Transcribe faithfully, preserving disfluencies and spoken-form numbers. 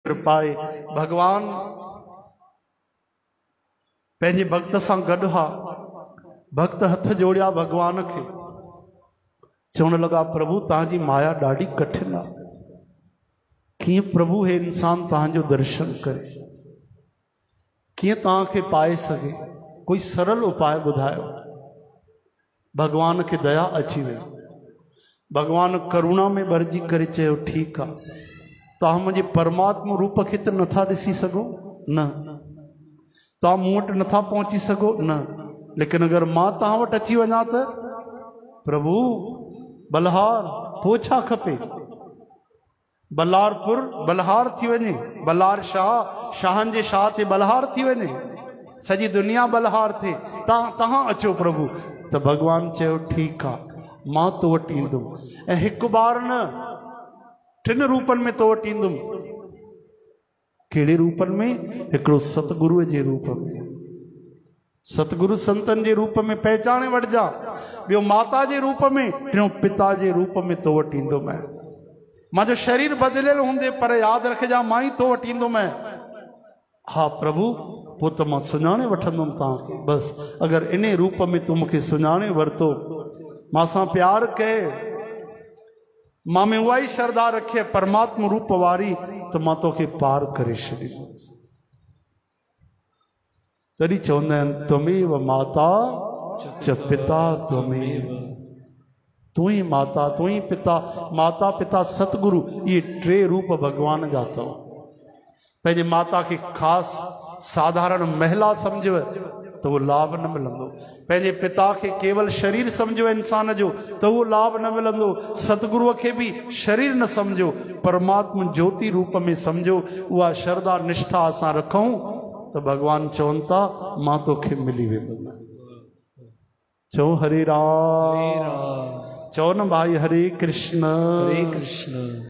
कृपा है। भगवान पंहिंजे भक्त सां गॾु हा। भक्त हथ जोड़िया भगवान के, चवण लगा प्रभु तव्हांजी माया ॾाढी कठिन आहे। कीअं प्रभु हे इंसान तव्हांजो दर्शन करे, कीअं तव्हांखे पाए सके, कोई सरल उपाय ॿुधायो। भगवान के दया अची वई। भगवान करुणा में भरजी करे चयो ठीक आहे, तव्हां मुंहिंजे परमात्मा रूप खे त नथा ॾिसी सघो न, तव्हां मूं वटि नथा पहुची सघो न, लेकिन अगर मां तव्हां वटि अची वञा त प्रभु बलहार पोइ छा खपे। बल्लारपुर बलहार थी वञे, बल्लार शाह शाहनि जे शाह ते बलहार थी वञे, सॼी दुनिया बलहार थिए, तव्हां तव्हां अचो प्रभु। त भगवान चयो ठीक आहे, मां तो वटि ईंदुमि, ऐं हिकु बार न टिन रूपनि में तो वटि ईंदुमि। कहिड़े रूपनि में? हिकिड़ो सतगुरुअ जे रूप में, सतगुरु संतन जे रूप में पहचाने वठजा। ॿियो माता जे रूप में, टियों पिता जे रूप में तो वटि ईंदुमि। मुंहिंजो शरीर बदिलियल हूंदे पर यादि रखजा मां ई तो वटि ईंदुमि। हा प्रभु पोइ त मां सुञाणे वठंदुमि तव्हांखे। बसि अगरि इन रूप में तूं मूंखे सुञाणे वरितो, मां सां प्यार कए, मां में उहा ई श्रद्धा रखे परमात्मा रूप वारी, त मां तोखे पार करे छॾींदुमि। तॾहिं चवंदा आहिनि त्वमेव माता च पिता त्वमेव, तू ही माता तू ही पिता। माता पिता सतगुरु ये टे रूप भगवान जा अथव। पंहिंजे माता के ख़ासि साधारण महिला सम्झो त उहो लाभ न मिलंदो। पंहिंजे पिता के केवल शरीर सम्झो इंसान जो त उहो लाभ न मिलंदो। सतगुरुअ खे बि शरीर न सम्झो, परमात्मा ज्योति रूप में सम्झो। उहा श्रद्धा निष्ठा असां रखूं त भगवान चवनि था मां तोखे मिली वेंदुमि। चओ हरे राम, चओ न भाई हरे कृष्ण हरे कृष्ण।